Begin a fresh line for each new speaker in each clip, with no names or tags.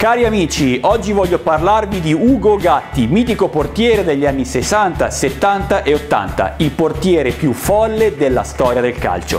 Cari amici, oggi voglio parlarvi di Ugo Gatti, mitico portiere degli anni 60, 70 e 80, il portiere più folle della storia del calcio.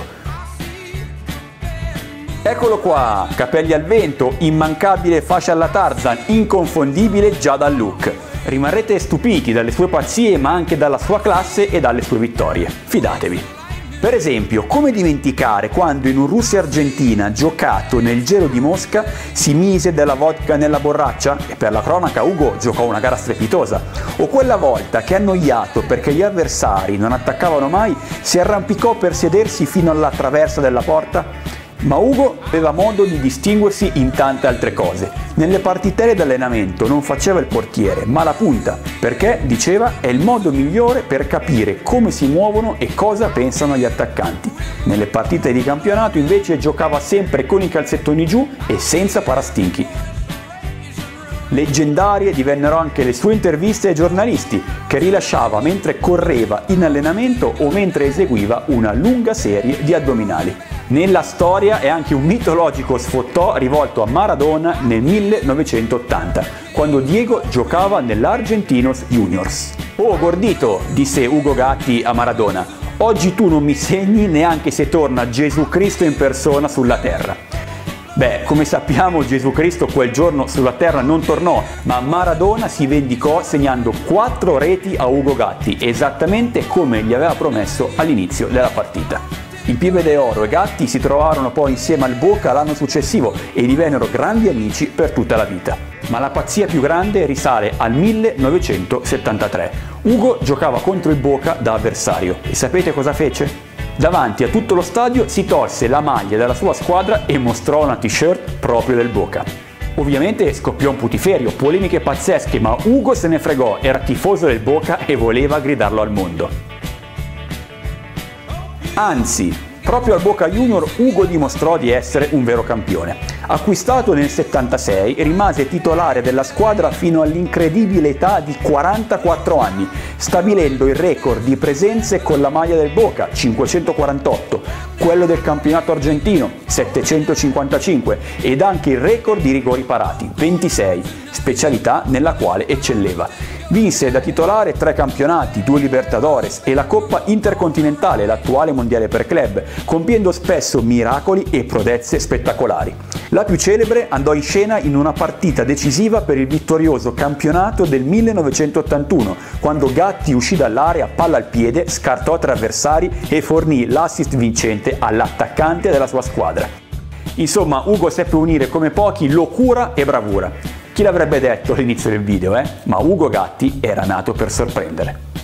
Eccolo qua, capelli al vento, immancabile fascia alla Tarzan, inconfondibile già dal look. Rimarrete stupiti dalle sue pazzie ma anche dalla sua classe e dalle sue vittorie. Fidatevi. Per esempio, come dimenticare quando in un Russia-Argentina giocato nel gelo di Mosca si mise della vodka nella borraccia? E per la cronaca Ugo giocò una gara strepitosa. O quella volta che, annoiato perché gli avversari non attaccavano mai, si arrampicò per sedersi fino alla traversa della porta? Ma Ugo aveva modo di distinguersi in tante altre cose. Nelle partitelle d'allenamento non faceva il portiere, ma la punta, perché, diceva, è il modo migliore per capire come si muovono e cosa pensano gli attaccanti. Nelle partite di campionato invece giocava sempre con i calzettoni giù e senza parastinchi. Leggendarie divennero anche le sue interviste ai giornalisti, che rilasciava mentre correva in allenamento o mentre eseguiva una lunga serie di addominali. Nella storia è anche un mitologico sfottò rivolto a Maradona nel 1980, quando Diego giocava nell'Argentinos Juniors. «Oh gordito», disse Ugo Gatti a Maradona, «oggi tu non mi segni neanche se torna Gesù Cristo in persona sulla terra». Beh, come sappiamo Gesù Cristo quel giorno sulla terra non tornò, ma Maradona si vendicò segnando 4 reti a Ugo Gatti, esattamente come gli aveva promesso all'inizio della partita. Il Pieve d'Oro e Gatti si trovarono poi insieme al Boca l'anno successivo e divennero grandi amici per tutta la vita. Ma la pazzia più grande risale al 1973. Ugo giocava contro il Boca da avversario e sapete cosa fece? Davanti a tutto lo stadio si tolse la maglia della sua squadra e mostrò una t-shirt proprio del Boca. Ovviamente scoppiò un putiferio, polemiche pazzesche, ma Ugo se ne fregò, era tifoso del Boca e voleva gridarlo al mondo. Anzi, proprio al Boca Junior Ugo dimostrò di essere un vero campione. Acquistato nel 76, rimase titolare della squadra fino all'incredibile età di 44 anni, stabilendo il record di presenze con la maglia del Boca, 548, quello del campionato argentino, 755, ed anche il record di rigori parati, 26, specialità nella quale eccelleva. Vinse da titolare 3 campionati, 2 Libertadores e la Coppa Intercontinentale, l'attuale mondiale per club, compiendo spesso miracoli e prodezze spettacolari. La più celebre andò in scena in una partita decisiva per il vittorioso campionato del 1981, quando Gatti uscì dall'area palla al piede, scartò 3 avversari e fornì l'assist vincente all'attaccante della sua squadra. Insomma, Ugo seppe unire come pochi locura e bravura. Chi l'avrebbe detto all'inizio del video, Ma Ugo Gatti era nato per sorprendere.